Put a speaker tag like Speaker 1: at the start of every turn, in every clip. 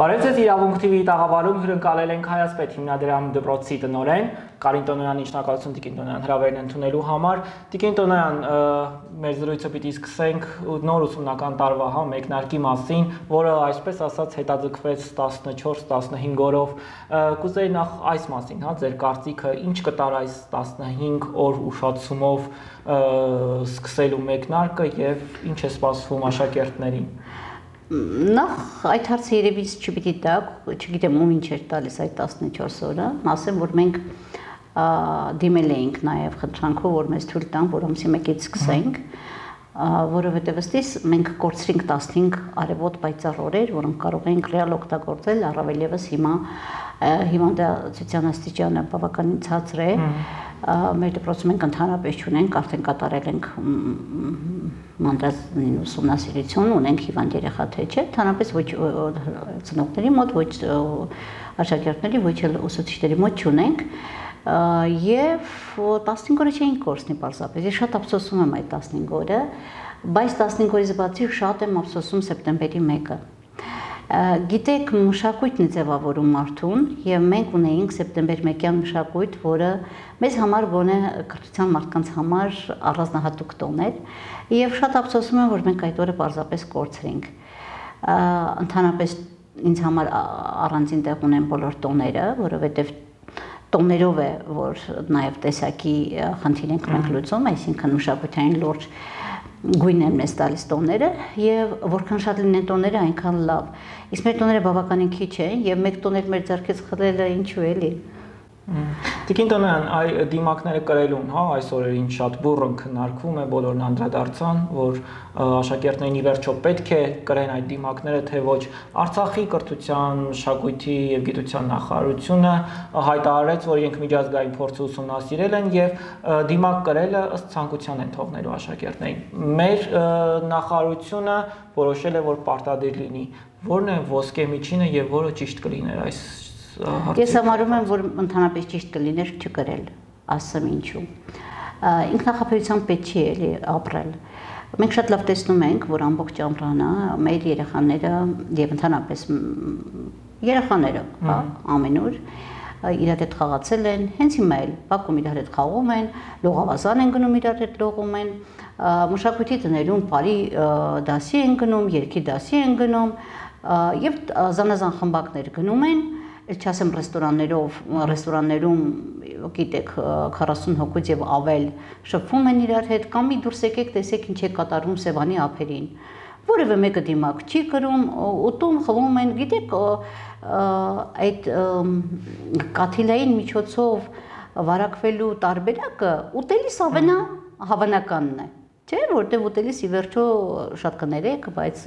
Speaker 1: Բարև ձեզ իրավունք TV տաղավարում հյուրընկալել ենք Հայաստան հիմնադրամ դպրոցի տնօրեն Կարին Տոնոյանի շնորհակալություն Տիկին Տոնոյան հրավերն ընդունելու համար Տիկին Տոնոյան մեր զրույցը պիտի սկսենք նոր ուսումնական տարվա մեկնարկի մասին, որը այսպես ասած հետաձգվեց 14-15 օրով կուզեի նախ այս մասին, ձեր կարծիքը ինչ կտար այս 15 օր ուշացումով սկսելու մեկնարկը եւ ինչ է սպասվում աշակերտներին
Speaker 2: Նախ այդ հարցը երևի չպիտի տակ, չգիտեմ ում ինչ էր տալիս այդ 14 օրը, ասեմ, որ մենք դիմել էինք նաև խնդրանքով, որ մեզ թույլ տան, որ ամսի 1-ից սկսենք, որովհետև ըստիս մենք կորցրինք 15 արևոտ պայծառ օրեր, որոնք կարող էինք ռեալ օգտագործել, առավել ևս հիմա հիվանդացության աստիճանը բավականին ցածր է, մեր դպրոցում մենք ընդհանրապես չունենք, արդեն կատարել ենք մանրազնին ուսումնասիրություն, ունենք հիվանդ երեխա թե չէ, ընդհանրապես ոչ ծնողների մոտ, ոչ աշակերտների, ոչ էլ ուսուցիչների մոտ չունենք եւ 15 օրը չէինք կորցնի պարզապես, ես շատ ափսոսում եմ այդ 15 օրը, բայց 15 օրից բացի շատ եմ ափսոսում սեպտեմբերի 1-ը Գիտեք, մշակույթն է ձևավորում մարդուն եւ մենք ունեինք սեպտեմբեր 1-յան մշակույթ, որը մեզ համար գոնե կրթության մարդկանց համար առանձնահատուկ տոն էր եւ շատ ափսոսում եմ, որ մենք այդ օրը պարզապես կորցրինք։ Ընդհանրապես ինձ համար առանձին տեղ ունեն բոլոր տոները, որովհետեւ տոներով է, որ նաեւ տեսակի խնդիր ենք մենք լուծում, այսինքն մշակութային լուրջ գույն են մեզ տալիս տոները եւ որքան շատ լինեն տոները, այնքան լավ։ Իսկ մեր տոները բավականին քիչ են եւ մեկ տոներ մեր ձեռքից խլելը ինչու էլի։
Speaker 1: Տիկին Տոնոյան, այ դիմակները կրելուն, այս օրերին շատ բուռն քննարկվում է, բոլորն անդրադարձան, որ աշակերտներին ի վերջո պետք է կրեն այդ դիմակները, թե ոչ Արցախի կրթության, մշակույթի եւ գիտության նախարարությունը հայտարարեց, որ իրենք միջազգային փորձը ուսումնասիրել են եւ դիմակ կրելը ըստ ցանկության են թողնելու աշակերտներին։ Մեր նախարարությունը որոշել է, որ պարտադիր լինի։ Որն է ոսկե միջինը եւ որը ճիշտ կլիներ այս
Speaker 2: Ես համարում եմ, որ ընդհանրապես ճիշտ կլիներ չկրել, ասեմ ինչու։ Ինքնախապեյությամբ պետք չի էլի ապրել։ Մենք շատ լավ տեսնում ենք, որ ամբողջ ամռանը մեր երեխաները եւ ընդհանրապես երեխաները, ամենուր իրար հետ խաղացել են, հենց հիմա էլ Բաքում իրար հետ խաղում են, լողավազան են գնում իրար հետ լողում են, մշակույթի տներում բարի դասի են գնում, երգի դասի են գնում եւ զանազան խմբակներ գնում են Չասեմ ռեստորաններում, գիտեք, 40 հոգուց եւ ավել շփվում են իրար հետ, կամ մի դուրս եկեք, տեսեք ինչ է կատարվում Սևանի ափերին։ Որևէ մեկը դիմակ չի կրում, ուտում, խմում են, գիտեք, այդ կաթիլային միջոցով վարակվելու տարբերակը ուտելիս հավանականն է։ Չէ, որտեղ ուտելիս ի վերջո շատ կներեք, բայց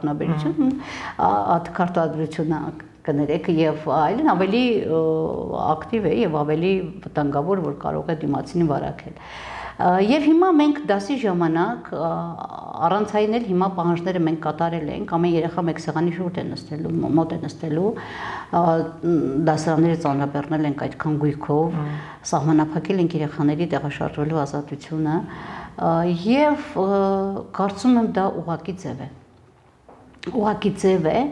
Speaker 2: թքարտադրությունը կներեք եւ այլն ավելի ակտիվ է եւ ավելի վտանգավոր, որ կարող է դիմացինին վարակել։ Եվ հիմա մենք դասի ժամանակ առանցային էլ հիմա պահանջները մենք կատարել ենք, ամեն երեխա մեկ սեղանի շուրջ է նստելու, մոտ է նստելու, դասարանները ծանրաբեռնել ենք այդքան գույքով, սահմանափակել ենք երեխաների տեղաշարժվելու ազատությունը եւ կարծում եմ դա ուղղակի ձև է։ Ուղղակի ձև է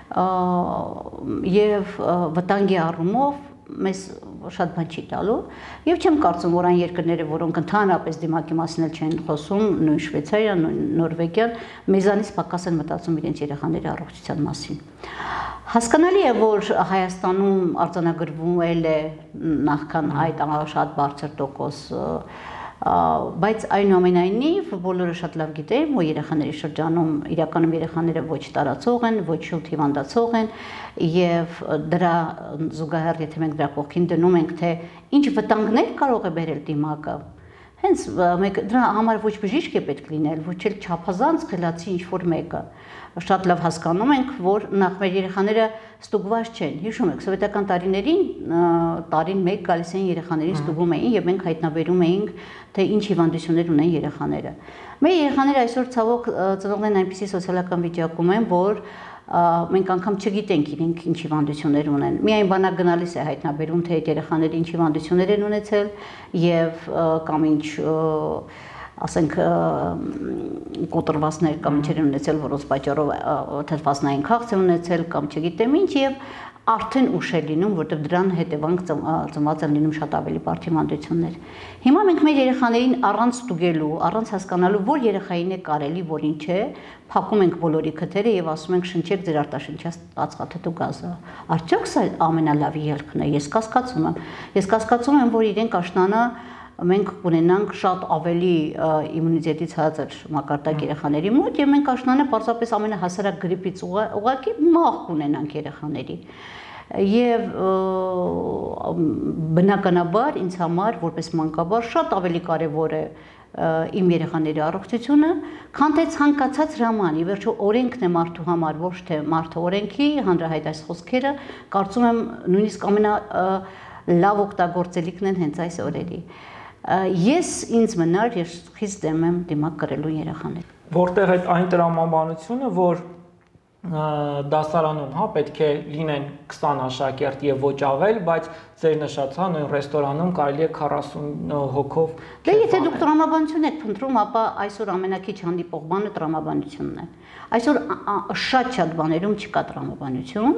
Speaker 2: եւ վտանգի առումով մեզ շատ բան չի տալու եւ չեմ կարծում որ այն երկրները որոնք ընդհանրապես դիմակի մասին չեն խոսում նույն Շվեյցարիան, Նորվեգիան մեզանից պակաս են մտածում իրենց երեխաների առողջության մասին Հասկանալի է որ Հայաստանում արձանագրվել է նախքան այդ շատ բարձր տոկոս բայց այնուամենայնիվ բոլորը շատ լավ գիտեն, որ երեխաների շրջանում իրականում երեխաները ոչ տարածող են, ոչ շուտ հիվանդացող են եւ դրա զուգահեռ եթե մենք դրա կողքին դնում ենք թե ինչ վտանգներ կարող է բերել դիմակը հենց դրա համար ոչ բժիշկ է պետք լինել, ոչ էլ չափազանց խելացի ինչ-որ մեկը շատ լավ հասկանում ենք, որ նախ մեր երեխաները ստուգված չեն։ Հիշում եք, սովետական տարին մեկ գալիս էին երեխաներին ստուգում էին եւ մենք հայտնաբերում էինք, թե ինչ հիվանդություններ ունեն երեխաները։ Մեր երեխաները այսօր ցավոք ծնողներն այնպիսի սոցիալական վիճակում են, որ մենք անգամ չգիտենք իրենք ինչ հիվանդություններ ունեն։ Միայն բանակ գնալիս է հայտնաբերում, թե այդ երեխաները ինչ հիվանդություններ են ունեցել եւ կամ ինչ ասենք կոտրվածներ կամ ինչեր են ունեցել, որոնց պատճառով թթվածնային քաղց են ունեցել կամ չգիտեմ ինչ եւ արդեն ուշ է լինում, որտեղ դրան հետևանք ծնված են լինում շատ ավելի բարդ հիվանդություններ։ Հիմա մենք մեր երեխաներին առանց ստուգելու, առանց հասկանալու, որ երեխային է կարելի, որին չէ, փակում ենք բոլորի քթերը եւ ասում ենք շնչեք ձեր արտաշնչած ածխաթթու գազը։ Արդյոք սա ամենալավի ելքն է։ Ես կասկածում եմ, որ իրենք աշնանը մենք ունենանք շատ ավելի իմունիտետից հազար մակարդակ երեխաների մոտ եւ մենք աշնանը պարզապես ամենահասարակ գրիպից ուղղակի մահ կունենանք երեխաների եւ բնականաբար ինձ համար որպես մանկաբար շատ ավելի կարեւոր է իմ երեխաների առողջությունը, քան թե ցանկացած հրաման, ի վերջո օրենքն է մարդու համար, ոչ թե մարդը օրենքի, հանրահայտ այս խոսքերը, կարծում եմ նույնիսկ ամենալավ օգտագործելիքն են հենց այս օրերի։ Ես ինձ մնար ես խիստ դեմ եմ դիմակ կրելու երեխաներին։
Speaker 1: Որտեղ այդ այն տրամաբանությունը, որ դասարանում, հա, պետք է լինեն 20 աշակերտ եւ ոչ ավել, բայց ձեր նշած, հա, նույն ռեստորանում կարելի է 40 հոգով։
Speaker 2: Դե եթե դուք տրամաբանություն եք փնտրում, ապա այսօր ամենակիչ հանդիպող բանը տրամաբանությունն է։ Այսօր շատ բաներում չկա տրամաբանություն,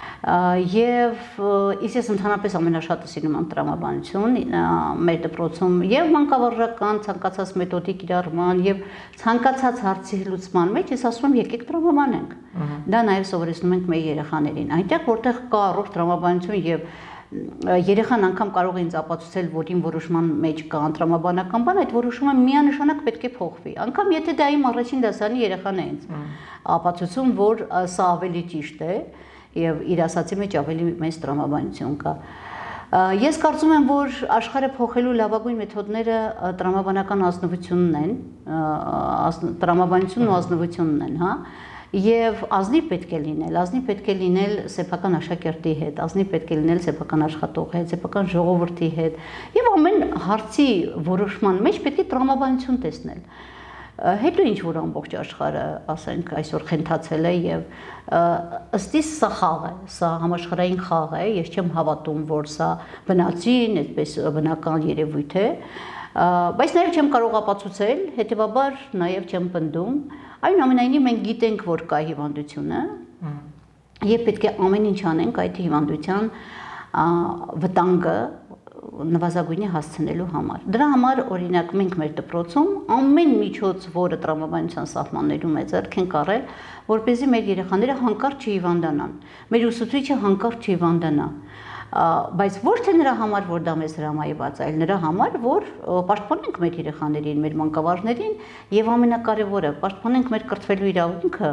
Speaker 2: եւ ես ընդհանրապես ամենաշատը սիրում եմ տրամաբանություն մեր դպրոցում եւ մանկավարժական ցանկացած մեթոդի կիրառման եւ ցանկացած հարցի լուծման մեջ ես ասում եմ եկեք տրամաբանենք։ Դա նաեւ սովորեցնում ենք մեր երեխաներին։ Այնտեղ որտեղ կա առողջ տրամաբանություն եւ երեխան անգամ կարող է ինձ ապացուցել, որ իմ որոշման մեջ կա տրամաբանական բան, այդ որոշումը միանշանակ պետք է փոխվի։ Անկամ եթե դա իմ առաջին դասարանի երեխան է ինձ ապացուցում, որ սա ավելի ճիշտ է եւ իր ասացի մեջ ավելի մեծ տրամաբանություն կա։ Ես կարծում եմ, որ աշխարհը փոխելու լավագույն մեթոդները տրամաբանական ազնվությունն են, տրամաբանությունն ու ազնվությունն են, հա։ Եվ ազնիվ պետք է լինել սեփական աշակերտի հետ, ազնիվ պետք է լինել սեփական աշխատողի հետ, սեփական ժողովրդի հետ եւ ամեն հարցի որոշման մեջ պետք է տրամաբանություն տեսնել։ Հետո ինչ որ ամբողջ աշխարհը, ասենք, այսօր խենթացել է եւ ըստ իս սա խաղ է, սա համաշխարհային խաղ է, ես չեմ հավատում, որ սա բնածին, այդպես բնական երևույթ է, բայց նաեւ չեմ կարող ապացուցել, հետեւաբար նաեւ չեմ պնդում, այնուամենայնիվ մենք գիտենք, որ կա հիվանդությունը եւ պետք է ամեն ինչ անենք այդ հիվանդության վտանգը նվազագույնի հասցնելու համար։ Դրա համար օրինակ մենք մեր դպրոցում ամեն միջոց, որը տրամաբանության սահմաններում է ձեռք ենք առել, որպեսզի մեր երեխաները հանկարծ չհիվանդանան, մեր ուսուցիչը հանկարծ չհիվանդանա, բայց ոչ թե նրա համար, որ դա մեզ հրամայված, այլ նրա համար, որ պաշտպանենք մեր երեխաներին, մեր մանկավարժներին եւ ամենակարևորը, պաշտպանենք մեր կրթվելու իրավունքը,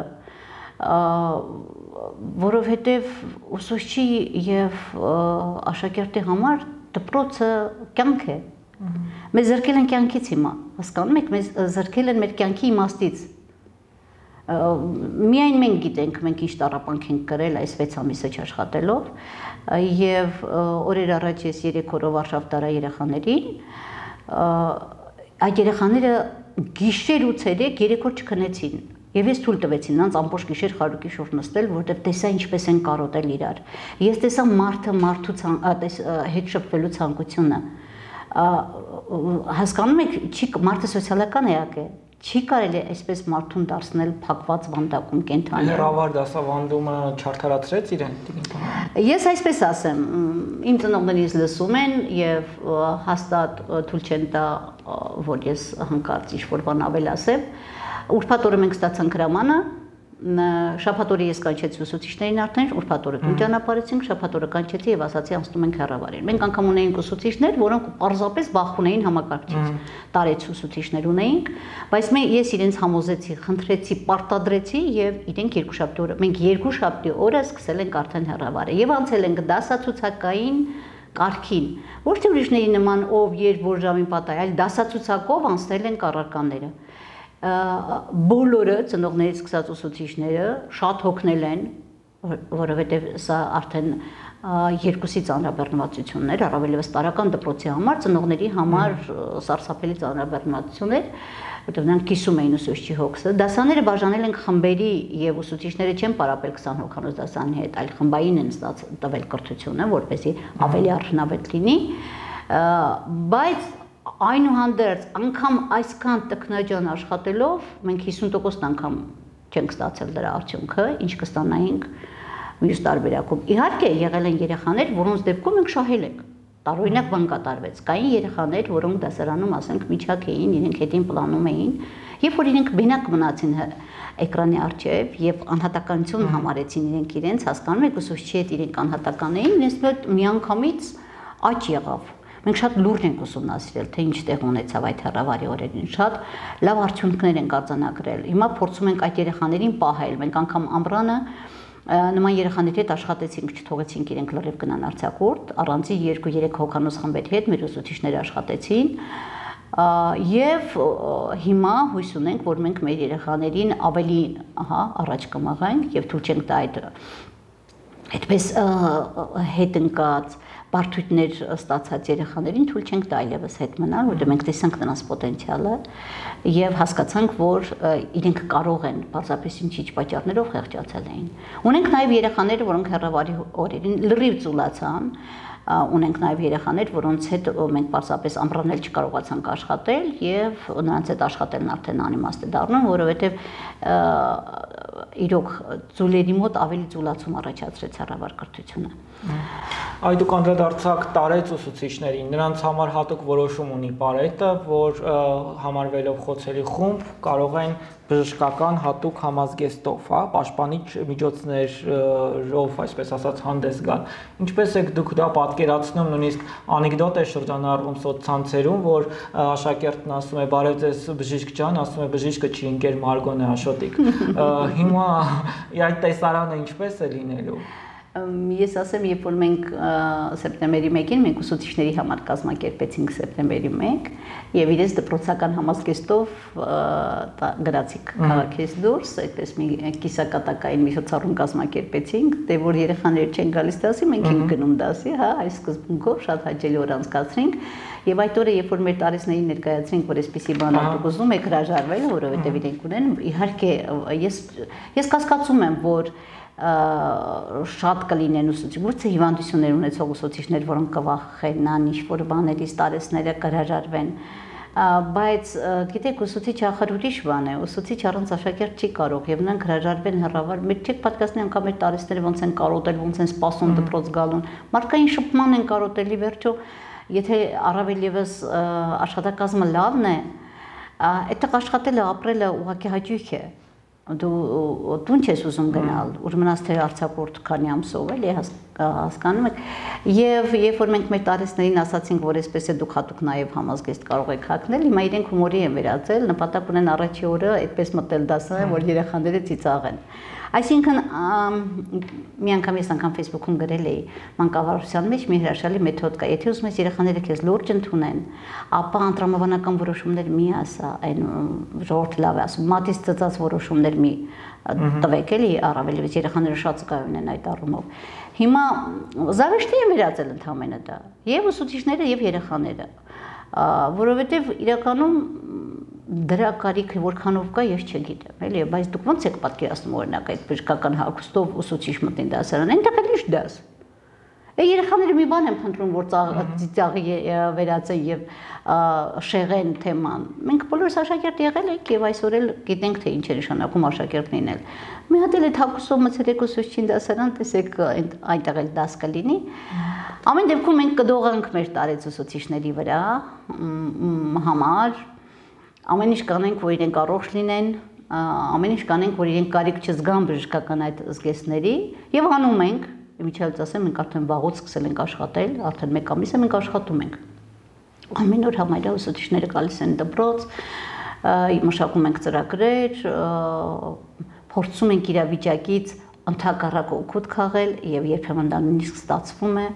Speaker 2: որովհետեւ ուսուցչի եւ աշակերտի համար դպրոցը կյանք է։ Մեզ զրկել են կյանքից հիմա, հասկանում եք, մեզ զրկել են մեր կյանքի իմաստից։ Միայն մենք գիտենք, մենք ինչ տառապանք ենք կրել այս 6 ամիսը չաշխատելով եւ օրեր առաջ ես 3 օրով արշավ տարա երեխաներին, այդ երեխաները գիշեր ու ցերեկ 3 օր չքնեցին եւ ես թույլ տվեցի նրանց ամբողջ գիշեր խարուկի շուրջ նստել, որովհետեւ տեսա ինչպես են կարոտել իրար։ Ես տեսա մարդը մարդու հետ շփվելու ցանկությունը։ Հասկանում եք, մարդը սոցիալական էակ է, չի կարելի այսպես մարդուն դարձնել փակված վանդակում կենթանի։
Speaker 1: Հեռավար դասավանդումը չարդարացրեց իրեն։
Speaker 2: Ես այսպես ասեմ, իմ ծնողներից լսում են եւ հաստատ թույլ չեն տա, որ ես հանկարծ ինչ-որ բան ավելասեմ։ Ուրբաթ օրը մենք ստացանք հրամանը, շաբաթ օրը ես կանչեցի ուսուցիչներին արդեն, ուրբաթ օրը դու ճանապարհեցինք, շաբաթ օրը կանչեցի եւ ասացի անցնում ենք հեռավարին։ Մենք անգամ ունեինք ուսուցիչներ, որոնք պարզապես բախ ունեին համակարգչից, տարեց ուսուցիչներ ունեինք, բայց ես իրենց համոզեցի, խնդրեցի, պարտադրեցի եւ իրենք երկուշաբթի օրը, մենք երկուշաբթի օրը սկսել ենք արդեն հեռավարը եւ անցել ենք դասացուցակային կարգին, ոչ թե ուրիշների նման ով երբ որ ժամին պատահի, այլ դասացուցակով անցնել ենք առարկաները։ Բոլորը ծնողներից սկսած ուսուցիչները շատ հոգնել են, որովհետև սա արդեն երկուսի ծանրաբեռնվածություններ, առավելևս տարական դպրոցի համար, ծնողների համար սարսափելի ծանրաբեռնվածություններ, որտեղ նրանք կիսում էին ուսուցչի հոգսը։ Դասաները բաժանել են խմբերի եւ ուսուցիչները չեն պարապել 20 հոգանոց դասանի հետ, այլ խմբային են տվել կրթությունը, որպեսզի ավելի արդյունավետ լինի, բայց այնուհանդերձ անգամ այսքան տքնաջան աշխատելով մենք 50% անգամ չենք ստացել դրա արդյունքը, ինչ կստանայինք մյուս տարբերակում։ Իհարկե եղել են երեխաներ, որոնց դեպքում մենք շահել ենք։ Տարօրինակ բան կատարվեց։ Կային երեխաներ, որոնք դասարանում, ասենք, միջակ էին, իրենք հետին պլանում էին, երբ որ իրենք բենակ մնացին էկրանի առջև եւ անհատականություն համարեցին իրենց, հասկանում եք, ուսուցչի հետ իրենք անհատական էին, իրենց մոտ միանգամից աճ եղավ։ Մենք շատ լուրջ ենք ուսումնասիրել, թե ինչ տեղ ունեցավ այդ հեռավարի օրերին, շատ լավ արդյունքներ ենք արձանագրել։ Հիմա փորձում ենք այդ երեխաներին պահել։ Մենք անգամ ամռանը նման երեխաների հետ աշխատեցինք, չթողեցինք իրենք լրիվ գնան արձակուրդ, առանձին 2-3 հոգանոց խմբերի հետ մեր ուսուցիչները աշխատեցին եւ հիմա հույս ունենք, որ մենք մեր երեխաներին ավելի առաջ կմղենք եւ թույլ չենք տա այդպես հետ ընկած բարդություններ ստացած երեխաներին թույլ չենք տա այլևս հետ մնալ, որտեղ մենք տեսանք նրանց պոտենցիալը եւ հասկացանք, որ իրենք կարող են պարզապես ինչ-ինչ պատճառներով խեղճացել էին։ Ունենք նաեւ երեխաներ, որոնք հեռավարի օրերին լրիվ ծուլացան, ունենք նաեւ երեխաներ, որոնց հետ մենք պարզապես ամռանել չկարողացանք աշխատել եւ նրանց հետ աշխատելն արդեն անիմաստ է դառնում, որովհետեւ իրոք ծուլերի մոտ ավելի ծուլացում առաջացրեց հեռավար կրթությունը։
Speaker 1: Այդ դուք անդրադարձաք տարեց ուսուցիչներին, նրանց համար հատուկ որոշում ունի Պարետը, որ համարվելով խոցելի խումբ կարող են բժշկական հատուկ համազգեստով, պաշտպանիչ միջոցներով, այսպես ասած, հանդես գալ։ Ինչպես եք դուք դա պատկերացնում, նույնիսկ անեկդոտ է շրջանառվում սոցցանցերում, որ աշակերտն ասում է՝ «Բարև ձեզ բժիշկ ջան», ասում է՝ «Բժիշկը չի, ընկեր Մարգոն է, աշոտիկ»։ Հիմա այդ տեսարանը ինչպես է լինելու։
Speaker 2: Ես ասեմ, երբ որ մենք սեպտեմբերի 1-ին մենք ուսուցիչների համար կազմակերպեցինք սեպտեմբերի 1 եւ իրենց դպրոցական համազգեստով գրացիք քաղաքից դուրս, այդպես մի կիսակատակային միջոցառում կազմակերպեցինք, դե որ երեխաները չեն գալիս դասի, մենք ենք գնում դասի, այս սկզբունքով շատ հաճելի օր անցկացրինք եւ այդ օրը, երբ որ մեր տարեցներին ներկայացրինք, որ այսպեսի բան դուք ուզում եք հրաժարվել, որովհետեւ իրենք ունեն, իհարկե ես կասկածում եմ, որ շատ կլինեն ուսուցիչ, ոչ թե հիվանդություններ ունեցող ուսուցիչներ, որոնք կվախենան ինչ-որ բաներից, տարեցները կհրաժարվեն, բայց գիտեք, ուսուցիչ ախր ուրիշ բան է, ուսուցիչ առանց աշակերտ չի կարող եւ նրանք հրաժարվեն հեռավար, մեր չեք պատկասնի անգամ մեր տարեցները ոնց են կարոտել, ոնց են սպասում դպրոց գալուն, մարդկային շփման են կարոտելի վերջո, եթե առավել եւս աշխատակազմը լավն է, այդտեղ աշխատելը, ապրելը ուղղակի հաճույք է։ Դու տուն չես ուզում գնալ, ուր մնաց թե արձակուրդ քանի ամսով էլի հասկանում եք։ Եվ երբ որ մենք մեր տարեցներին ասացինք, որ այսպես է դուք հատուկ նաև համազգեստ կարող եք հագնել, հիմա իրենք հումորի են վերածել, նպատակ ունեն առաջի օրը այդպես մտել դասը, որ երեխաները ծիծաղեն։ Այսինքն մի անգամ ես անգամ Facebook-ում գրել էի մանկավարժության մեջ մի հրաշալի մեթոդ կա, եթե ուզում ես երեխաները քեզ լուրջ ընդունեն, ապա անդրամաբանական որոշումներ մի ասա, այն ժողովուրդը լավ է ասում, մատից ծծած որոշումներ մի տվեք էլի, առավելևս երեխաները շատ զգայուն են այդ առումով։ Հիմա զավեշտի են վերածել ընդհանրապես դա, եւ ուսուցիչները եւ երեխաները, որովհետեւ իրականում դրա կարիքը որքանով կա, ես չգիտեմ, էլի, բայց դուք ո՞նց եք պատկերացնում օրինակ այդ բժշկական հագուստով ուսուցիչ մտնի դասարան, այնտեղ էլ ինչ դաս։ Երեխաները մի բան են փնտրում, որ ծիծաղի վերածեն եւ շեղեն թեման։ Մենք բոլորս աշակերտ եղել ենք եւ այսօր էլ գիտենք թե ինչ է նշանակում աշակերտ լինել։ Մի հատ էլ այդ հագուստով մցրեք ուսուցչին դասարան, տեսեք այնտեղ էլ դաս կլինի։ Ամեն դեպքում մենք կդողանք մեր տարեց ուսուցիչների վրա համար ամեն ինչ կանենք, որ իրենք առողջ լինեն, ամեն ինչ կանենք, որ իրենք կարիք չզգան բժշկական այդ զգեստների եւ անում ենք, միջից ասեմ, մենք արդեն վաղուց սկսել ենք աշխատել, արդեն 1 ամիս է մենք աշխատում ենք։ Ամեն օր համարյա ուսուցիչները գալիս են դպրոց, մշակում ենք ծրագրեր, փորձում ենք իրավիճակից ընդհակառակ օգուտ քաղել եւ երբեմն դա նույնիսկ ստացվում է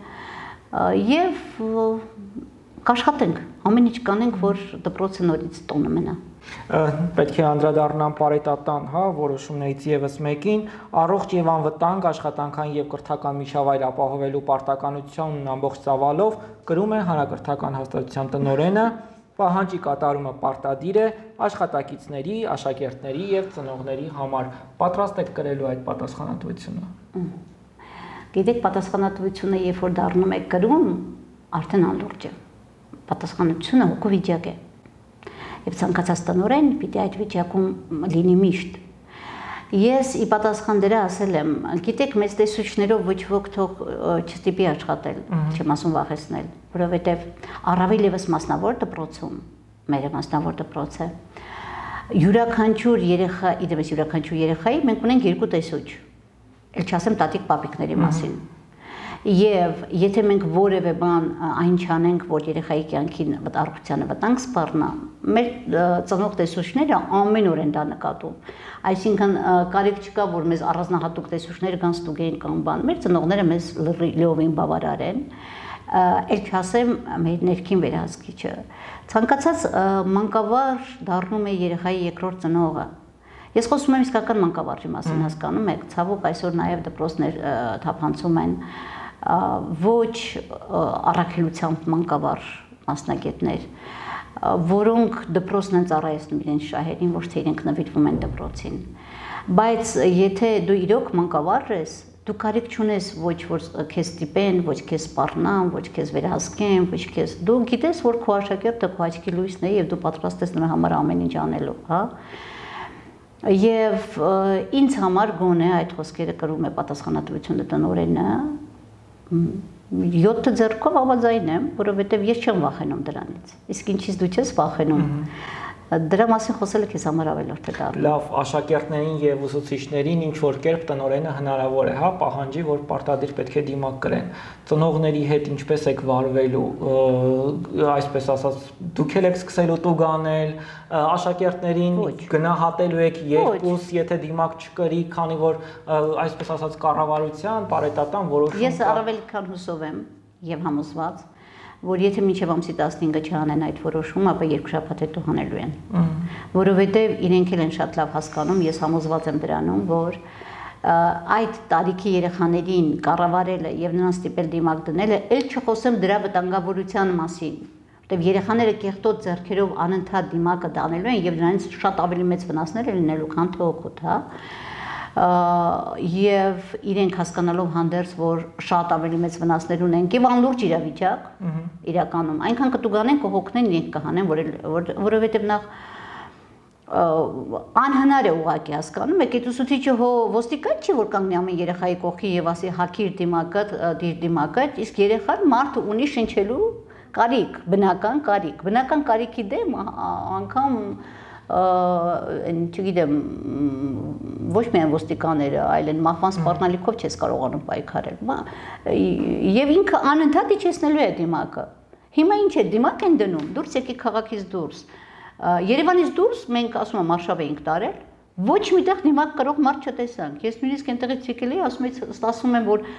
Speaker 2: եւ կաշխատենք, ամեն ինչ կանենք, որ դպրոցը նորից տոնը մնա։
Speaker 1: Պետք է անդրադառնամ պարետատան, որոշումներից եւս մեկին, առողջ եւ անվտանգ աշխատանքային եւ կրթական միջավայր ապահովելու պարտականությունն ամբողջ ծավալով կրում է հանրակրթական հաստատության տնօրենը, պահանջի կատարումը պարտադիր է աշխատակիցների, աշակերտների եւ ծնողների համար։ Պատրաստ եք կրելու այդ պատասխանատվությունը։
Speaker 2: Գիտեք, պատասխանատվությունը երբ որ դառնում է կրում, արդեն անլուրջ է։ պատասխանատվությունը հոգեվիճակ է։ Եվ ցանկացած տնօրեն պիտի այդ վիճակում լինի միշտ։ Ես ի պատասխան դրա ասել եմ, գիտեք, մեծ տեսուչներով ոչ ոք թող չստիպի աշխատել, չեմ ասում վախեցնել, որովհետև առավել ևս մասնավոր դպրոցում, մեր մասնավոր դպրոցը, յուրաքանչյուր երեխա, իդեպս յուրաքանչյուր երեխայի մենք ունենք երկու տեսուչ, էլ չասեմ տատիկ պապիկների մասին։ Եվ եթե մենք որևէ բան այն չանենք, որ երեխայի կյանքին առողջությանը վտանգ սպառնա, մեր ծնող տեսուչները ամեն օր են դա նկատում։ Այսինքն կարիք չկա, որ մեզ առանձնահատուկ տեսուչներ կան ստուգեն կամ բան։ Մեր ծնողները մեզ լիովին բավարար են, էլ չասեմ մեր ներքին վերահսկիչը։ Ցանկացած մանկավար դառնում է երեխայի երկրորդ ծնողը։ Ես խոսում եմ իսկական մանկավարժի մասին, հասկանում եք, ցավոք այսօր նաև դպրոցներ թափանցում են ոչ առաքելությամբ մանկավար մասնագետներ, որոնք դպրոցն են ծառայեցնում իրենց շահերին, ոչ թե իրենք նվիրվում են դպրոցին։ Բայց եթե դու իրոք մանկավար ես, դու կարիք չունես ոչ որ քեզ ստիպեն, ոչ քեզ սպառնան, ոչ քեզ վերահսկեն, ոչ քեզ դու գիտես, որ քո աշակերտը քո աչքի լույսն է եւ դու պատրաստ ես նրա համար ամեն ինչ անելու, հա։ Եվ ինձ համար գոնե այդ խոսքերը կրում է պատասխանատվությունը տնօրենը 7 ձեռքով ավազային եմ, որովհետև ես չեմ վախենում դրանից։ Իսկ ինչից դու չես վախենում։ Դրա մասին խոսելը քեզ համար ավելորդ է դառնում։
Speaker 1: Լավ, աշակերտներին եւ ուսուցիչներին ինչ որ կերպ տնօրենը հնարավոր է, հա, պահանջի, որ պարտադիր պետք է դիմակ կրեն։ Ծնողների հետ ինչպես եք վարվելու, այսպես ասած, դուք եք սկսելու տուգ անել, աշակերտներին գնահատելու եք երկուս, եթե դիմակ չկրի, քանի որ այսպես ասած կառավարության պարետատան որոշում։
Speaker 2: Ես առավել քան հուսով եմ եւ համոզված, որ եթե մինչև ամսի 15-ը չանեն այդ որոշումը, ապա երկու շաբաթ հետո հանելու են։ Որովհետև իրենք էլ են շատ լավ հասկանում, ես համոզված եմ դրանում, որ այդ տարիքի երեխաներին կառավարելը եւ նրանց ստիպել դիմակ դնելը, ել չխոսեմ դրա վտանգավորության մասին, որտեղ երեխաները կեղտոտ ձեռքերով անընդհատ դիմակը դանելու են եւ դրանից շատ ավելի մեծ վնասներ են լինելու, քան թե օգուտ, հա։ Եվ իրենք հասկանալով հանդերձ, որ շատ ավելի մեծ վնասներ ունեն եւ անլուրջ իրավիճակ իրականում այնքան կտուգանեն կողոքնեն իրենք կհանեն, որովհետեւ նախ անհնար է ուղղակի հասկանում եք, այդ ուսուցիչը ոստիկան չի որ կանգնի ամեն երեխայի կողքի եւ ասի հակիր դիմակը, դիր դիմակը, իսկ երեխան մարդ ունի շնչելու կարիք, բնական կարիքի դեմ անգամ չգիտեմ, ոչ միայն ոստիկանները, այլ են մահվան սպառնալիքով չես կարողանում պայքարել։ Եվ ինքը անընդհատ իջեցնելու է դիմակը։ Հիմա ինչ է, դիմակ են դնում, դուրս եկեք քաղաքից դուրս։ Երևանից դուրս մենք ասում եմ արշավ էինք տարել, ոչ միտեղ դիմակ կրող մարդ չտեսանք։ Ես նույնիսկ այնտեղից եկել էի, ասում եմ, որ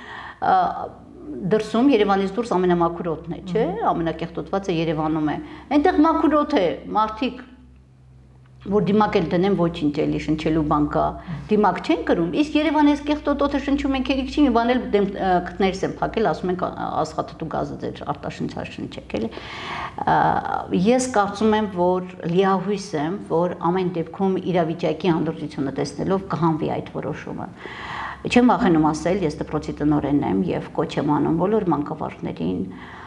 Speaker 2: դրսում Երևանից դուրս ամենամաքուր օդն է, չէ՞, ամենակեղտոտվածը Երևանում է։ Այնտեղ մաքուր օդ է, մարդիկ որ դիմակ էլ դնեմ ոչինչ էլի շնչելու բան կա, դիմակ չեն կրում, իսկ Երևանից կեղտոտ օդը շնչում են քերիք չի, մի բան էլ քթներս են փակել, ասում են աստղաթթու գազը ձեր արտաշնչած շնչեք էլի։ Ես կարծում եմ, որ լիահույս եմ, որ ամեն դեպքում իրավիճակի հանդուրժությունը տեսնելով կհանվի այդ որոշումը։ Չեմ վախենում ասել, ես դպրոցի տնօրեն եմ եւ կոչ եմ անում բոլոր մանկավարժներին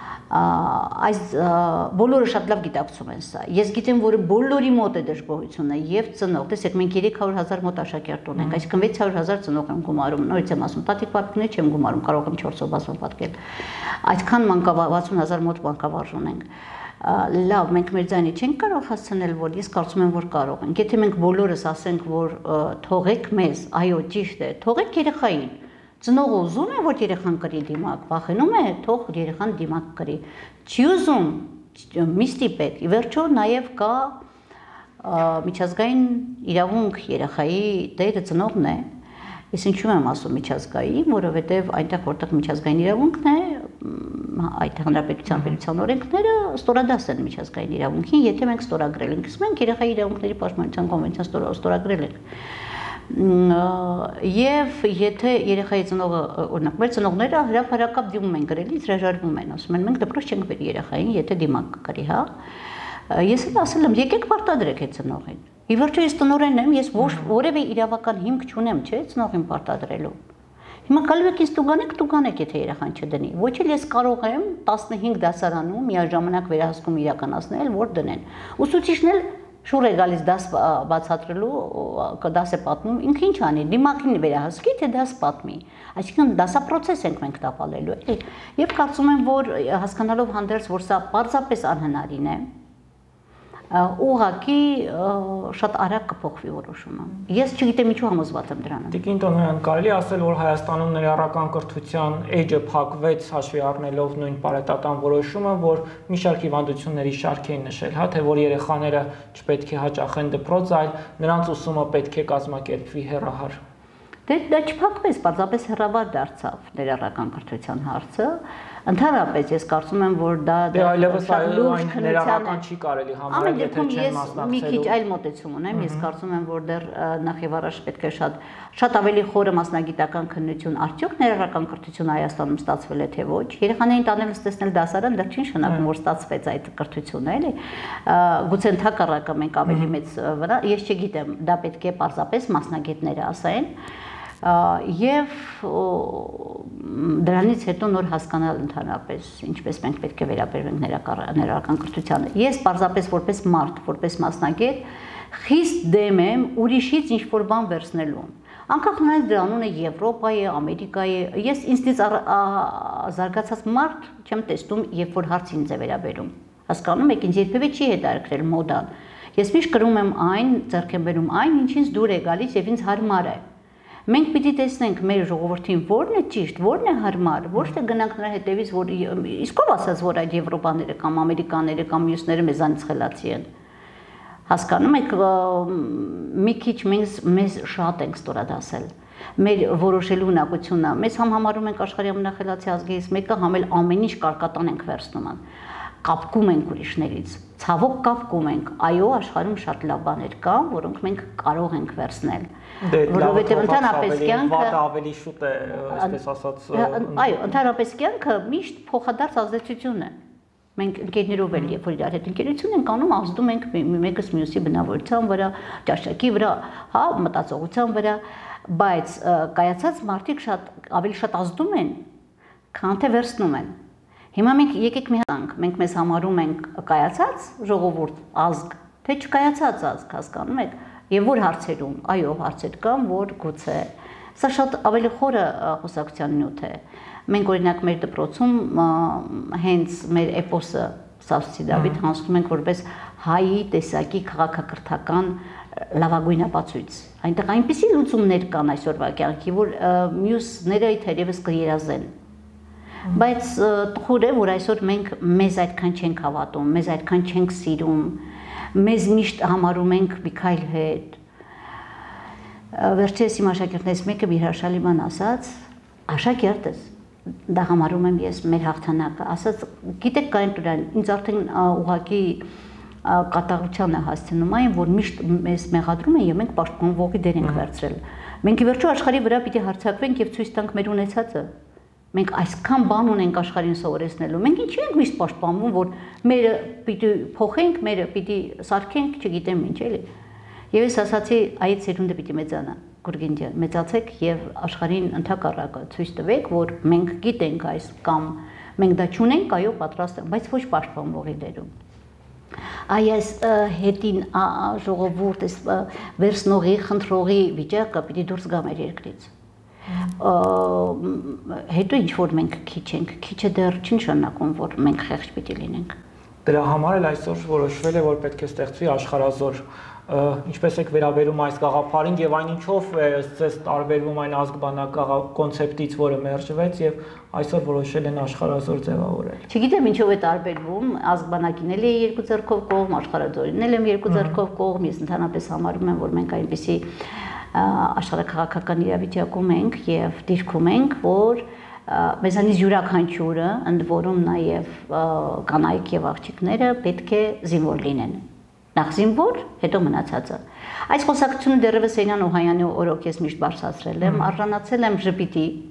Speaker 2: այս բոլորը շատ լավ գիտակցում են սա։ Ես գիտեմ, որ բոլորի մոտ է դժգոհությունը եւ ծնող։ Տեսեք, մենք 300,000 մոտ աշակերտ ունենք, այսինքն 600,000 ծնող են գումարում։ Նորից եմ ասում, տատիկ պապիկներ չեմ գումարում, կարող եմ 4-ով բացում պատկել։ Այդքան 60,000 մոտ մանկավարժ ունենք։ Լավ, մենք մեր ձայնի չենք կարող հասցնել, որ ես կարծում եմ, որ կարող ենք։ Եթե մենք բոլորս ասենք, որ թողեք մեզ, այո, ճիշտ է, թողեք երեխային։ Ծնողը ուզում է, որ երեխան կրի դիմակ, վախենում է, թող երեխան դիմակ կրի։ Չի ուզում, մի ստիպեք։ Ի վերջո նաև կա միջազգային իրավունք երեխայի դերը ծնողն է։ Ես ինչու եմ ասում միջազգային, որովհետև այնտեղ որտեղ միջազգային իրավունքն է, այդ հանրապետության պետության օրենքները ստորադաս են միջազգային իրավունքին, եթե մենք ստորագրել ենք, իսկ մենք երեխայի իրավունքների պաշտպանության կոնվենցիան ստորագրել ենք։ Եվ եթե երեխայի ծնողը, օրինակ, մեր ծնողները հրապարակապ դիմում են գրելիս հրաժարվում են, ասում են մենք դպրոց չենք բերի երեխային, եթե դիմակ կրի, հա։ Ես էլ ասել եմ, եկեք պարտադրեք այդ ծնողին։ Ի վերջո ես տնօրեն եմ, ես որևէ իրավական հիմք չունեմ, չէ, ծնողին պարտադրելու։ Հիմա գալու եք ինձ տուգանեք, եթե երեխան չդնի։ Ոչ էլ ես կարող եմ 15 դասարանում միաժամանակ վերահսկում իրականացնել, որ դնեն։ Ուսուցիչն էլ շուռ է գալիս դաս բացատրելու, դաս է պատմում, ինքը ինչ անի, դիմակին վերահսկի, թե դաս պատմի։ Այսինքն դասապրոցես ենք մենք տապալելու, էլի։ Եվ կարծում եմ, որ հասկանալով հանդերձ, որ սա պարզապես անհնարին է, ուղղակի շատ արագ կփոխվի որոշումը։ Ես չգիտեմ ինչու համոզված եմ դրանով։
Speaker 1: Տիկին Տոնոյան, կարելի ասել, որ Հայաստանում ներառական կրթության էջը փակվեց հաշվի առնելով նույն պարետատան որոշումը, որ մի շարք հիվանդությունների շարք էին նշել, հա, թե որ երեխաները չպետք է հաճախեն դպրոց, այլ նրանց ուսումը պետք է կազմակերպվի հեռահար։
Speaker 2: Դա չփակվեց, պարզապես հեռավար դարձավ ներառական կրթության հարցը։ Ընդհանրապես ես կարծում եմ, որ դա
Speaker 1: այլևս այն ներառական չի կարելի համարել, եթե չեն մասնակցելու։
Speaker 2: Մի քիչ այլ մոտեցում ունեմ, ես կարծում եմ, որ դեռ նախ եւ առաջ պետք է շատ ավելի խորը մասնագիտական քննություն, արդյոք ներառական կրթությունը Հայաստանում ստացվել է թե ոչ։ Երեխաներին տանելուց տեսնել դասարան դեռ չի նշանակում, որ ստացվեց այդ կրթությունը, էլի։ Գուցե ընդհակառակը մենք ավելի մեծ վրա, ես չգիտեմ, դա պետք է պարզապես մասնագետները ասեն։ Եվ դրանից հետո նոր հասկանալ ընդհանրապես ինչպես մենք պետք է վերաբերվենք ներառական կրթությանը։ Ես պարզապես որպես մարդ, որպես մասնագետ խիստ դեմ եմ ուրիշից ինչ-որ բան վերցնելու։ Անկախ նրանից դրա անունը Եվրոպա է, Ամերիկա է, ես ինձնից զարգացած մարդ չեմ տեսնում, երբ որ հարց ինձ է վերաբերում։ Հասկանում եք, ինձ երբևէ չի հետաքրքրել մոդան։ Ես միշտ կրում եմ այն, ձեռք եմ բերում այն, ինչ ինձ դուր է գալիս եւ ինձ հարմար է։ Մենք պիտի տեսնենք մեր ժողովրդին որն է ճիշտ, որն է հարմար, ոչ թե գնանք նրա հետևից, որ իսկով ասած, որ այդ Եվրոպաները կամ Ամերիկաները կամ մյուսները մեզանից խելացի են։ Հասկանում եք, մի քիչ մեզ շատ ենք ստորադասել։ Մեր որոշելու ունակությունը, մեզ համարում ենք աշխարհի ամենախելացի ազգերից մեկը, համ էլ ամեն ինչ կարկատան ենք վերցնում։ Կապկում ենք ուրիշներից, ցավոք կապկում ենք, այո, աշխարհում շատ լավ բաներ կան, որոնք մենք կարող ենք վերցնել։ Որովհետև ընդհանրապես կյանքը
Speaker 1: ավելի շուտ է, այսպես ասած։
Speaker 2: Այո, ընդհանրապես կյանքը միշտ փոխադարձ ազդեցություն է։ Մենք ընկերներով էլ երբ որ իրար հետ ընկերություն ենք անում, ազդում ենք մեկս մյուսի բնավորության վրա, ճաշակի վրա, հա, մտածողության վրա, բայց կայացած մարդիկ ավելի շատ ազդում են, քան թե վերցնում են։ Հիմա մենք եկեք մի հատանք, մենք մեզ համարում ենք կայացած ժողովուրդ, ազգ, թե չկայացած ազգ, հասկանում եք, եւ որ հարցերում, այո, հարցեր կան, որ գուցե սա շատ ավելի խորը խոսակցության նյութ է։ Մենք օրինակ մեր դպրոցում հենց մեր էպոսը Սավսի Դավիթ հանձնում ենք որպես հայի տեսակի քաղաքակրթական լավագույն ապացույց։ Այնտեղ այնպիսի լուծումներ կան այսօրվա կյանքի, որ մյուսները թերևս կերազեն։ Բայց տխուր է, որ այսօր մենք մեզ այդքան չենք հավատում, մեզ այդքան չենք սիրում, մեզ միշտ համարում ենք մի քայլ հետ։ Վերջերս իմ աշակերտներից մեկը մի հրաշալի բան ասաց, աշակերտս, դա համարում եմ ես մեր հաղթանակը, ասաց, գիտեք Կարին Տոնոյան, ինձ արդեն ուղղակի կատաղության է հասցնում այն, որ միշտ մեզ մեղադրում են եւ մենք պաշտպանողի դեր ենք վերցրել։ Մենք ի վերջո աշխարհի վրա պիտի հարձակվենք եւ ցույց տանք մեր ունեցածը։ Մենք այսքան բան ունենք աշխարհին սովորեցնելու։ Մենք ինչի ենք միշտ պաշտպանվում, որ մերը պիտի փոխենք, մերը պիտի սարքենք, չգիտեմ ինչ էլի։ Եվ ես ասացի, այդ սերունդը պիտի մեծանա, Գուրգին, մեծացեք եւ աշխարհին ընդհակառակը ցույց տվեք, որ մենք գիտենք այս կամ մենք դա չունենք, այո, պատրաստ ենք, բայց ոչ պաշտպանողի դերում։ Այս հետին ժողովուրդ, այս վերցնողի, խնդրողի վիճակը պիտի դուրս գա մեր երկրից։ Հետո ինչ որ մենք քիչ ենք, քիչը դեռ չի նշանակում, որ մենք խեղճ պիտի լինենք։
Speaker 1: Դրա համար էլ այսօր որոշվել է, որ պետք է ստեղծվի աշխարհազոր, ինչպես եք վերաբերում այս գաղափարին եւ այնինչով ցես տարբերվում այն ազգբանական կոնցեպտից, որը մերժվեց եւ այսօր որոշել են աշխարհազոր ձևավորել։
Speaker 2: Չգիտեմ ինչով է տարբերվում, ազգբանակին էլ է երկու ձեռքով կողմ, աշխարհազորին էլ եմ երկու ձեռքով կողմ, ես ընդհանրապես համարում եմ, որ մենք այնպեսի աշխարհակաղակական իրավիճակում ենք եւ դիրքում ենք, որ մեզանից յուրաքանչյուրը, ընդ որում նաեւ կանայք եւ աղջիկները պետք է զինվոր լինեն։ Նախ զինվոր, հետո մնացածը։ Այս խոսակցությունը դեռևս Սեյնան Օհայանի օրոք ես միշտ բարձրացրել եմ, արժանացել եմ ժպիտի,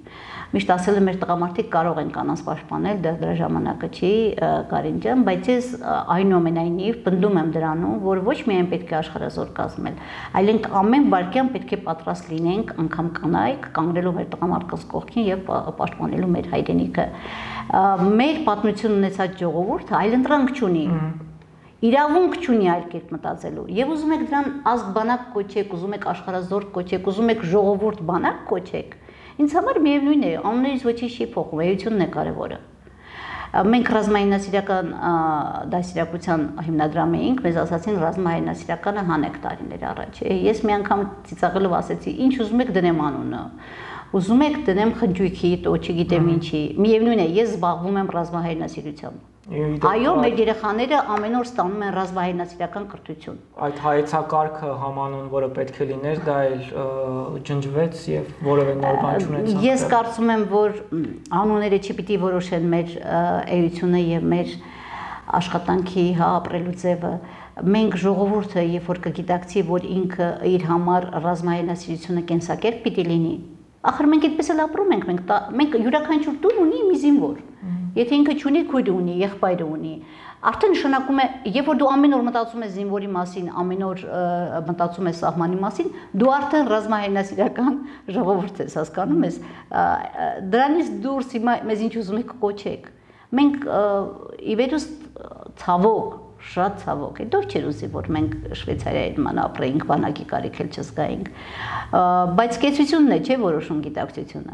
Speaker 2: Միշտ ասել եմ, մեր տղամարդիկ կարող են կանանց պաշտպանել, դրա ժամանակը չի, Կարին ջան, բայց ես այնուամենայնիվ պնդում եմ դրանում, որ ոչ միայն պետք է աշխարհազոր կազմել, այլ ամեն վայրկյան պետք է պատրաստ լինենք, անգամ կանայք, կանգնելու մեր տղամարդկանց կողքին եւ պաշտպանելու մեր հայրենիքը։ Մեր պատմություն ունեցած ժողովուրդը այլընտրանք չունի։ Իրավունք չունի այլ կերպ մտածելու։ Եվ ուզում եք դրան ազգ բանակ կոչեք, ուզում եք աշխարհազոր կոչեք, ուզում եք ժողովուրդ բանակ կոչեք։ Ինձ համար միևնույն է, անուններից ոչինչ չի փոխում, էությունն է կարևորը։ Մենք ռազմահայնասիրական դասիրակության հիմնադրամ էինք, մեզ ասացին ռազմահայնասիրականը հանեք տարիներ առաջ։ Ես մի անգամ ծիծաղելով ասեցի, ինչ ուզում եք դնեմ անունը։ Ուզում եք դնեմ խնջույքի, տո չգիտեմ ինչի։ Միևնույն է, ես զբաղվում եմ ռազմահայնասիրությամբ։ Այո, մեր երեխաները ամեն օր ստանում են ռազմահայնասիրական կրթություն։
Speaker 1: Այդ հայեցակարգը համանուն, որը պետք է լիներ, դա էլ ջնջվեց եւ որևէ նոր բան չունեցավ։
Speaker 2: Ես կարծում եմ, որ անունները չպիտի որոշեն մեր էությունը եւ մեր աշխատանքի ապրելու ձևը։ Մենք ժողովուրդը, երբ որ կգիտակցի, որ ինքը իր համար ռազմահայնասիրությունը կենսակերպ պիտի լինի, ախր մենք այդպես էլ ապրում ենք, մենք յուրաքանչյուր տուն ունի մի զինվոր։ Եթե ինքը չունի, քույրը ունի, եղբայրը ունի, արդեն նշանակում է, երբ որ դու ամեն օր մտածում ես զինվորի մասին, ամեն օր մտածում ես սահմանի մասին, դու արդեն ռազմահայնասիրական ժողովուրդ ես, հասկանում ես։ Դրանից դուրս հիմա մեզ ինչ ուզում եք կոչեք։ Մենք ի վերուստ ցավոք, շատ ցավոք, դեռ չէր ուզի, որ մենք Շվեյցարիայի նման ապրեինք, բանակի կարիք էլ չզգայինք, բայց կեցությունն է, չէ՞ որոշում գիտակցությունը։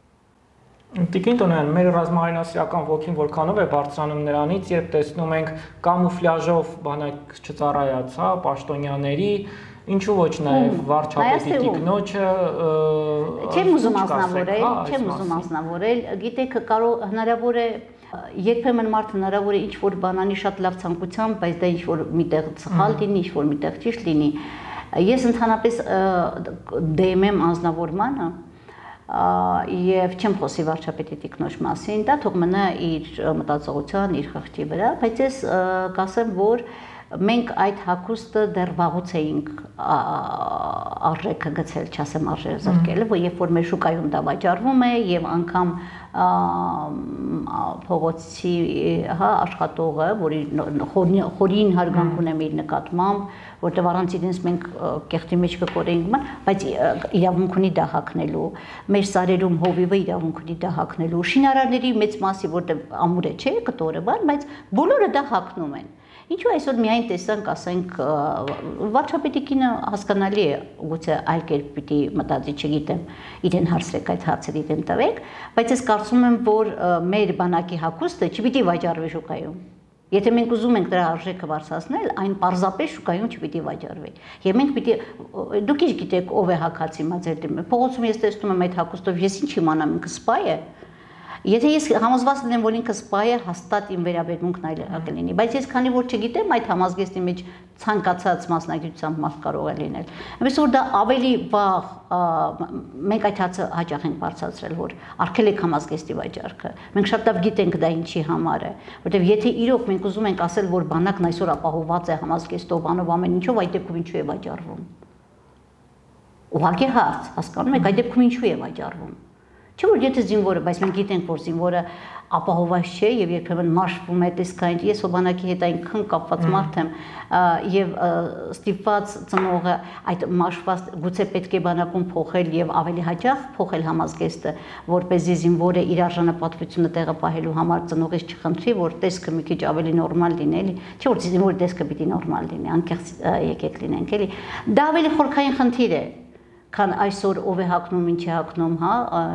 Speaker 1: Տիկին Տոնոյան, մեր ռազմահայնասիրական ոգին որքանով է բարձրանում նրանից, երբ տեսնում ենք կամուֆլյաժով բանակ չծառայած, հա, պաշտոնյաների, ինչու ոչ նաև վարչապետի տիկնոջը,
Speaker 2: չեմ ուզում անձնավորել, գիտեք, կարող հնարավոր է երբեմն մարդ հնարավոր է ինչ-որ բանանի շատ լավ ցանկությամբ, բայց դա ինչ-որ միտեղ սխալ լինի, ինչ-որ միտեղ ճիշտ լինի։ Ես ընդհանրապես դեմ եմ անձնավորմանը եւ չեմ խոսի վարչապետի տիկնոջ մասին, դա թող մնա իր մտածողության, իր խղճի վրա, բայց ես կասեմ, որ մենք այդ հագուստը դեռ վաղուց էինք արժեքը գցել, չասեմ արժեքը զրկել, որ երբ որ մեր շուկայում դա վաճառվում է եւ անգամ փողոցի աշխատողը, որի խորին հարգանք ունեմ իր նկատմամբ, որտեղ առանց իրենց մենք կեղտի մեջ կկորեինք, բայց իրավունք ունի դա հագնելու, մեր սարերում հովիվը իրավունք ունի դա հագնելու, շինարարների մեծ մասի, որտեղ ամուր է, չէ, կտորը, բայց բոլորը դա հագնում են։ Ինչու այսօր միայն տեսանք, ասենք, վարչապետի կինը հասկանալի է, գուցե այլ կերպ պիտի մտածի, չգիտեմ, իրեն հարցրեք այդ հարցերը իրեն տվեք, բայց ես կարծում եմ, որ մեր բանակի հագուստը չպիտի վաճառվի շուկայում։ Եթե մենք ուզում ենք դրա արժեքը բարձրացնել, այն պարզապես շուկայում չպիտի վաճառվի։ Եվ մենք պիտի, դուք ինչ գիտեք, ով է հագած հիմա ձեր դեմ։ Փողոցում ես տեսնում եմ այդ հագուստով, ես ինչ իմանամ, ինքը սպա է։ Եթե ես համոզված լինեմ, որ ինքը սպա է, հաստատ իմ վերաբերմունքն այլ կլինի, բայց ես քանի որ չգիտեմ, այդ համազգեստի մեջ ցանկացած մասնագիտությամբ մարդ կարող է լինել։ Այնպես որ դա ավելի վաղ մենք այդ հացը հաճախ ենք բարձրացրել, որ արգել եք համազգեստի վաճառքը։ Մենք շատ լավ գիտենք դա ինչի համար է, որովհետև եթե իրոք մենք ուզում ենք ասել, որ բանակն այսօր ապահովված է համազգեստով, բանով ամեն ինչով, այդ դեպքում ինչու է վաճառվում։ Ուղղակի հարց, հասկանում եք, այդ դեպքում ինչու է վաճառվում։ Չէ՞ որ եթե զինվորը, բայց մենք գիտենք, որ զինվորը ապահովված չէ եւ երբեմն մաշվում է տեսքային, ես բանակի հետ այնքան կապված մարդ եմ եւ ստիպված ծնողը այդ մաշված գուցե պետք է բանակում փոխել եւ ավելի հաճախ փոխել համազգեստը, որպեսզի զինվորը իր արժանապատվությունը տեղը պահելու համար ծնողից չխնդրի, որ տեսքը մի քիչ ավելի նորմալ լինի, էլի, չէ՞ որ զինվորի տեսքը պիտի նորմալ լինի, անկեղծ եկեք լինենք, էլի։ Դա ավելի խորքային խնդիր է, քան այսօր ով է հագնում, ինչ է հագնում, հա,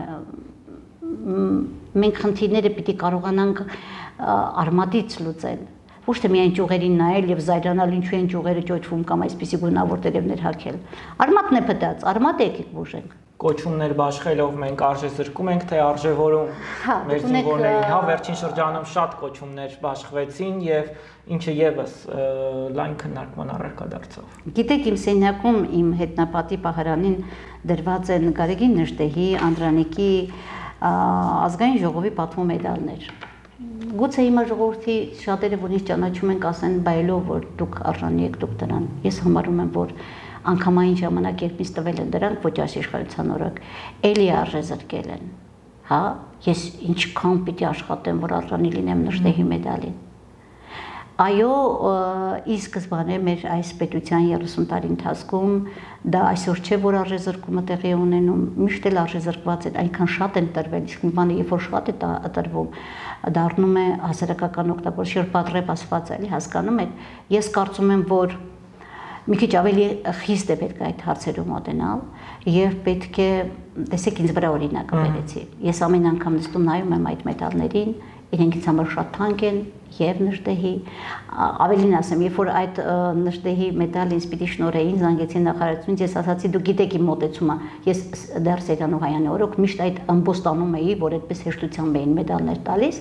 Speaker 2: մենք խնդիրները պիտի կարողանանք արմատից լուծել, ոչ թե միայն ճյուղերին նայել եւ զայրանալ ինչու են ճյուղերը ճոճվում կամ այսպիսի գունավոր տերևներ հագել։ Արմատն է փտած, արմատը եկեք բուժենք։
Speaker 1: Կոչումներ բաշխելով մենք արժեզրկում ենք, թե արժևորում մեր զինվորներին, հա, վերջին շրջանում շատ կոչումներ բաշխվեցին եւ ինչը եւս լայն քննարկման առարկա դարձավ։
Speaker 2: Գիտեք, իմ սենյակում իմ հետնապատի պահարանին դրված են Գարեգին Նժդեհի, Անդրանիկի ազգային ժողովի պատվո մեդալներ։ Գուցե հիմա ժողովրդի շատերը, որ ինձ ճանաչում են, ասեն բայելով, որ դուք արժանի եք դուք դրան։ Ես համարում եմ, որ անգամային ժամանակ երբ ինձ տվել են դրանք, ոչ աշխարհության օրոք, էլի արժեզրկել են։ հա, ես ինչքան պիտի աշխատեմ, որ արժանի լինեմ Նժդեհի մեդալին։ Այո, ի սկզբանե մեր այս պետության 30 տարի ընթացքում դա այսօր չէ, որ արժեզրկումը տեղի է ունենում, միշտ էլ արժեզրկված են, այնքան շատ են տրվել, իսկ մի բանը, երբ որ շատ է տրվում, դառնում է հասարակական օգտագործիչ, որ պատրեպ ասված է, հասկանում եք, ես կարծում եմ, որ մի քիչ ավելի խիստ է պետք այդ հարցերում մոտենալ եւ պետք է, տեսեք, ինձ վրա օրինակը բերեցի։ Ես ամեն անգամ նստում նայում եմ այդ մեդալներին, իրենք ինձ համար շատ թանկ են եւ Նժդեհի, ավելին ասեմ, երբ որ այդ Նժդեհի մեդալը ինձ պիտի շնորհեին, զանգեցին նախարարությունից, ես ասացի, դուք գիտեք իմ մոտեցումը, ես դեռ Սեյրանովյանի օրոք միշտ այդ ըմբոստանում էի, որ այդպես հեշտությամբ էին մեդալներ տալիս,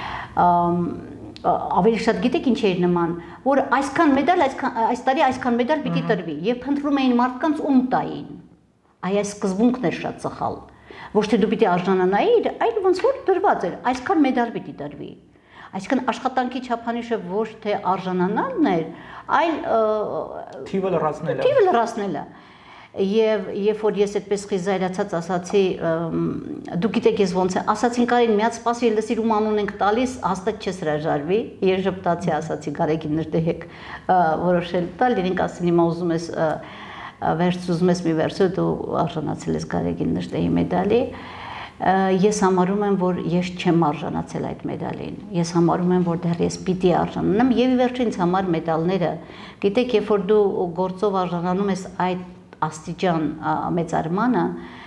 Speaker 2: ավելի շատ գիտեք ինչ էր նման, որ այսքան մեդալ, այս տարի այսքան մեդալ պիտի տրվի եւ փնտրում էին մարդկանց ում տային։ Այս սկզբունքն էր շատ սխալ։ Ոչ թե դու պիտի արժանանայիր, այլ ոնց որ դրված էր, այսքան մեդալ պիտի տրվի։ Այսքան աշխատանքի չափանիշը ոչ թե արժանանալն էր, այլ
Speaker 1: թիվը լրացնելը։
Speaker 2: Եվ երբ որ ես այդպես խիզայրացած ասացի, դու գիտեք ես ոնց է, ասացին Կարին, միած սպասի լսիր ում անուն ենք տալիս, հաստատ չես հրաժարվի, ես ժպտացի, ասացի Գարեգին Նժդեհեք որոշել տալ, իրենք ասին հիմա ուզում ես վերջ, ուզում ես մի վերջը, դու արժանացել ես Գարեգին Նժդեհի մեդալի, ես համարում եմ, որ ես չեմ արժանացել այդ մեդալին, ես համարում եմ, որ դեռ ես պիտի արժանանամ եւ ի վերջո ինձ համար մեդալները, գիտեք, երբ որ դու գործով արժանանում ես այդ աստիճան մեծարմանը,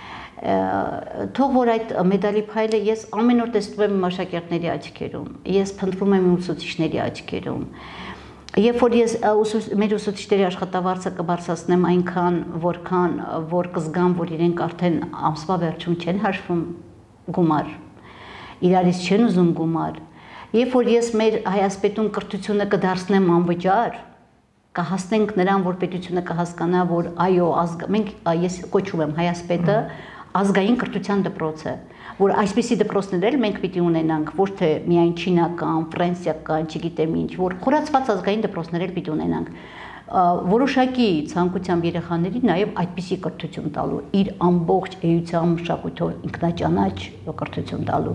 Speaker 2: թող որ այդ մեդալի փայլը ես ամեն օր տեսնում եմ աշակերտների աչքերում, ես փնտրում եմ ուսուցիչների աչքերում, երբ որ ես մեր ուսուցիչների աշխատավարձը կբարձրացնեմ այնքան, որքան որ կզգամ, որ իրենք արդեն ամսվա վերջում չեն հաշվում գումար, իրարից չեն ուզում գումար, երբ որ ես մեր հայասպետում կրթությունը կդարձնեմ անվճար, կհասնենք նրան, որ պետությունը կհասկանա, որ այո, մենք ես կոչում եմ հայասպետը ազգային կրթության դպրոց է, որ այսպիսի դպրոցներ էլ մենք պիտի ունենանք, ոչ թե միայն չինական, ֆրանսիական, չգիտեմ ինչ, որ խորացված ազգային դպրոցներ էլ պիտի ունենանք, որոշակի ցանկությամբ երեխաների նաև այդպիսի կրթություն տալու, իր ամբողջ էությամբ, մշակույթով ինքնաճանաչ կրթություն տալու։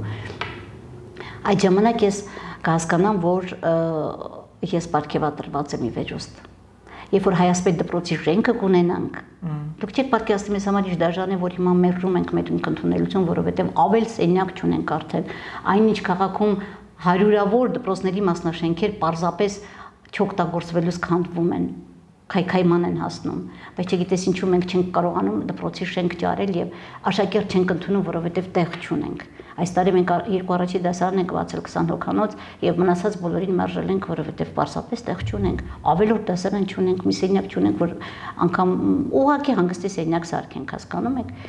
Speaker 2: Այդ ժամանակ ես կհասկանամ, որ ես պարգևատրված եմ ի վերջո։ Երբ որ հայասպետ դպրոցի շենքը կունենանք, դուք չեք պատկերացնում ես համար ինչ դաժան է, որ հիմա մերժում ենք մեր ընդունելություն, որովհետև ավել սենյակ չունենք արդեն, այնինչ քաղաքում հարյուրավոր դպրոցների մասնաշենքեր պարզապես չօգտագործվելուց քանդվում են, քայքայման են հասնում, բայց չգիտես ինչու մենք չենք կարողանում դպրոցի շենք ճարել եւ աշակերտ չենք ընդունում, որովհետեւ տեղ չունենք։ Այս տարի մենք երկու առաջի դասարան ենք բացել 20 հոգանոց եւ մնացած բոլորին մերժել ենք, որովհետեւ պարզապես տեղ չունենք, ավելորդ դասարան չունենք, մի սենյակ չունենք, որ անգամ ուղղակի հանգստի սենյակ սարքենք, հասկանում եք։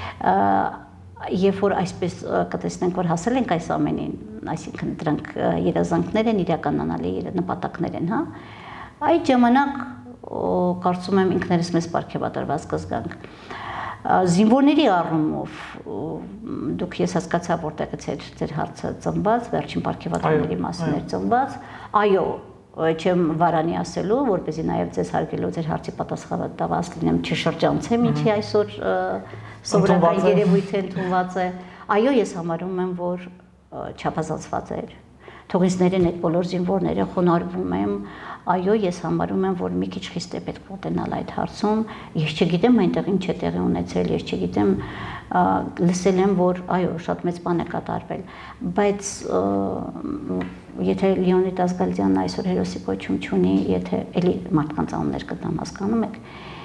Speaker 2: Երբ որ այսպես կտեսնենք, որ հասել ենք այս ամենին, այսինքն դրանք երազանքներ են, իրականանալի նպատակներ են, հա, այդ ժամանակ կարծում եմ ինքներս մեզ պարգևատրված կզգանք։ Զինվորների առումով դուք ես հասկացա որտեղից էր ձեր հարցը ծնված, վերջին պարգևատրների մասին էր ծնված, այո, չեմ վարանի ասելու, որպեսզի նաև ձեզ հարգելով ձեր հարցի պատասխանը տված լինեմ, չշրջանցեմ ինչի այսօր սովորական երևույթ ընդունված է, այո, ես համարում եմ, որ չափազանցված էր, թող ինձ ներեն այդ բոլոր զինվորները խոնարհվում եմ, այո, ես համարում եմ, որ մի քիչ խիստ է պետք մոտենալ այդ հարցում, ես չգիտեմ այնտեղ ինչ է տեղի ունեցել, ես չգիտեմ, լսել եմ, որ այո, շատ մեծ բան է կատարվել, բայց եթե Լեոնիդ Ազգալյանը այսօր հերոսի կոչում չունի, եթե էլի մարդկանց անուններ կտամ, հասկանում եք,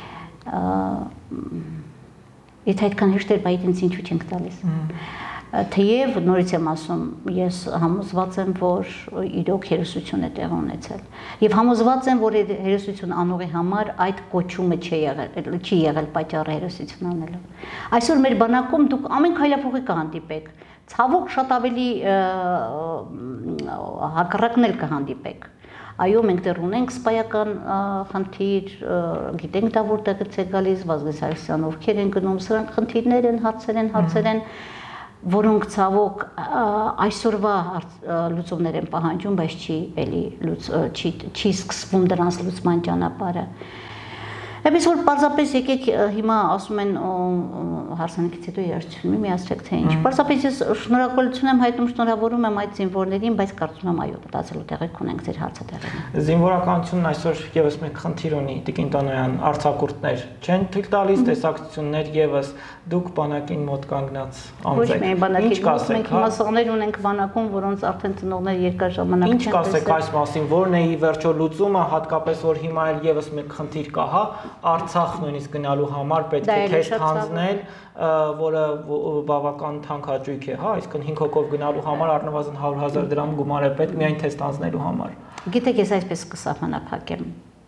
Speaker 2: եթե այդքան հեշտ էր, բայց ինձ ինչու չենք տալիս։ Թեև նորից եմ ասում, ես համոզված եմ, որ իրոք հերոսություն է տեղ ունեցել։ Եվ համոզված եմ, որ հերոսություն անողի համար այդ կոչումը չի եղել պատճառը հերոսություն անելու։ Այսօր մեր բանակում դուք ամեն քայլափոխի կհանդիպեք, ցավոք շատ ավելի հակառակն էլ կհանդիպեք։ Այո, մենք դեռ ունենք սպայական խնդիր, գիտենք դա որտեղից է գալիս, Վազգես Հարիսյան ովքեր են գնում, սրանք խնդիրներ են, հարցեր են, որոնք ցավոք այսօրվա լուծումներ են պահանջում, բայց չի սկսվում դրանց լուծման ճանապարհը։ Էպես որ պարզապես եկեք հիմա ասում են հարսանիքից հետո երաժշտություն միացրեք թե ինչ։ Պարզապես ես շնորհակալություն եմ հայտնում, շնորհավորում եմ այդ զինվորներին, բայց կարծում եմ այո, մտածելու տեղեք ունենք ձեր հարցատեղերին։
Speaker 1: Զինվորականությունն այսօր եւս մեկ խնդիր ունի, Տիկին Տոնոյան, արձակուրդներ չեն թույլ տալիս տեսակցություններ եւս դուք բանակին մոտ կանգնած անձ եք։
Speaker 2: Ոչ միայն բանակին, մենք հիմա սողներ ունենք բանակում, որոնց արդեն ծնողները երկար ժամանակ
Speaker 1: չեն տեսել։ Ինչ կասեք այս մասին, որն է ի վերջո լուծումը, հատկապես որ հիմա էլ եւս մեկ խնդիր կա, հա, Արցախ նույնիսկ գնալու համար պետք է թեստ հանձնել, որը բավական թանկ է, հա, այսինքն 5 հոգով գնալու համար առնվազն 100,000 դրամ գումար է պետք միայն թեստ հանձնելու համար։
Speaker 2: Գիտեք, ես այսպես կսահմանափակեմ։